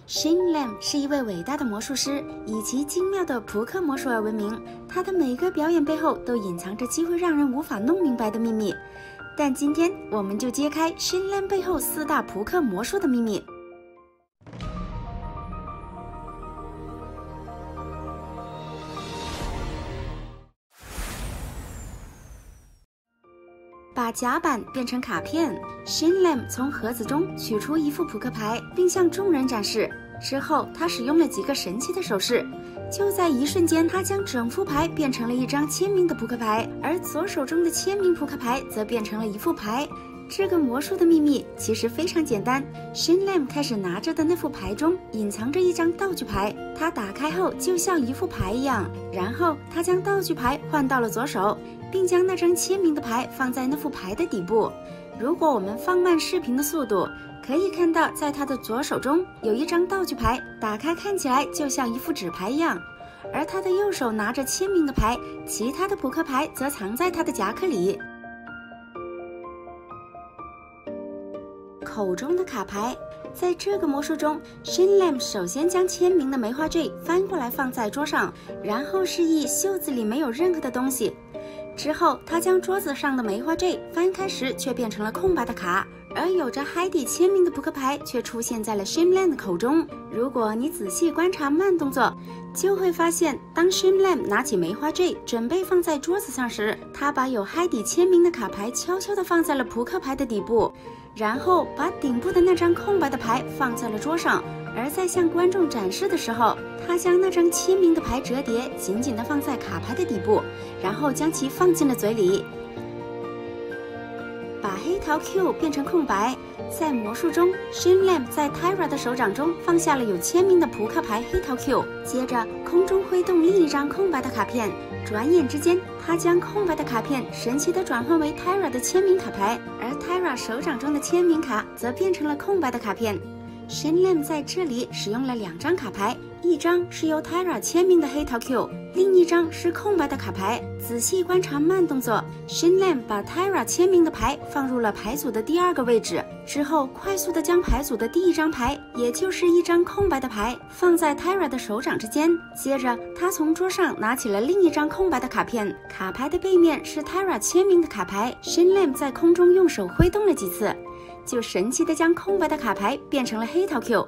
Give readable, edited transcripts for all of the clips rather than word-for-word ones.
Shane Lam 是一位伟大的魔术师，以其精妙的扑克魔术而闻名。他的每个表演背后都隐藏着几乎让人无法弄明白的秘密。但今天我们就揭开 Shane Lam 背后4大扑克魔术的秘密。把甲板变成卡片 ，Shane Lam 从盒子中取出一副扑克牌，并向众人展示。之后，他使用了几个神奇的手势，就在一瞬间，他将整副牌变成了一张签名的扑克牌，而左手中的签名扑克牌则变成了一副牌。这个魔术的秘密其实非常简单。Shane Lam 开始拿着的那副牌中隐藏着一张道具牌，他打开后就像一副牌一样，然后他将道具牌换到了左手，并将那张签名的牌放在那副牌的底部。如果我们放慢视频的速度，可以看到在他的左手中有一张道具牌，打开看起来就像一副纸牌一样，而他的右手拿着签名的牌，其他的扑克牌则藏在他的夹克里。口中的卡牌，在这个魔术中 ，Shane Lam 首先将签名的梅花坠翻过来放在桌上，然后示意袖子里没有任何的东西。之后，他将桌子上的梅花坠翻开时却变成了空白的卡，而有着海底签名的扑克牌却出现在了 Shane Lam 的口中。如果你仔细观察慢动作，就会发现，当 Shane Lam 拿起梅花坠准备放在桌子上时，他把有海底签名的卡牌悄悄地放在了扑克牌的底部，然后把顶部的那张空白的牌放在了桌上。而在向观众展示的时候，他将那张签名的牌折叠，紧紧地放在卡牌的底部，然后将其放进了嘴里。把黑桃 Q 变成空白，在魔术中 ，Shane Lam 在 Tyra 的手掌中放下了有签名的扑克牌黑桃 Q， 接着空中挥动另一张空白的卡片，转眼之间，他将空白的卡片神奇地转换为 Tyra 的签名卡牌，而 Tyra 手掌中的签名卡则变成了空白的卡片。Shane Lam 在这里使用了2张卡牌，一张是由 Tyra 签名的黑桃 Q， 另一张是空白的卡牌。仔细观察慢动作 ，Shane Lam 把 Tyra 签名的牌放入了牌组的第2个位置，之后快速地将牌组的第1张牌，也就是一张空白的牌，放在 Tyra 的手掌之间。接着，他从桌上拿起了另一张空白的卡片，卡牌的背面是 Tyra 签名的卡牌。Shane Lam 在空中用手挥动了几次，就神奇地将空白的卡牌变成了黑桃 Q。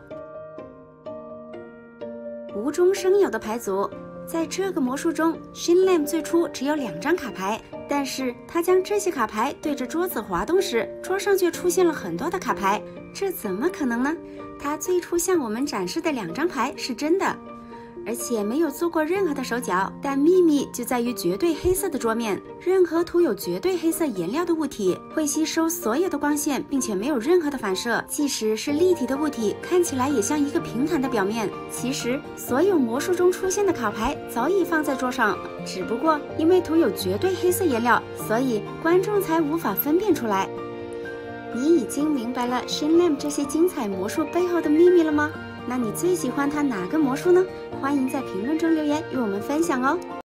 无中生有的牌组，在这个魔术中 ，Shane Lam 最初只有2张卡牌，但是他将这些卡牌对着桌子滑动时，桌上却出现了很多的卡牌，这怎么可能呢？他最初向我们展示的2张牌是真的，而且没有做过任何的手脚，但秘密就在于绝对黑色的桌面。任何涂有绝对黑色颜料的物体会吸收所有的光线，并且没有任何的反射，即使是立体的物体，看起来也像一个平坦的表面。其实，所有魔术中出现的卡牌早已放在桌上，只不过因为涂有绝对黑色颜料，所以观众才无法分辨出来。你已经明白了 Shane Lam 这些精彩魔术背后的秘密了吗？那你最喜欢他哪个魔术呢？欢迎在评论中留言与我们分享哦。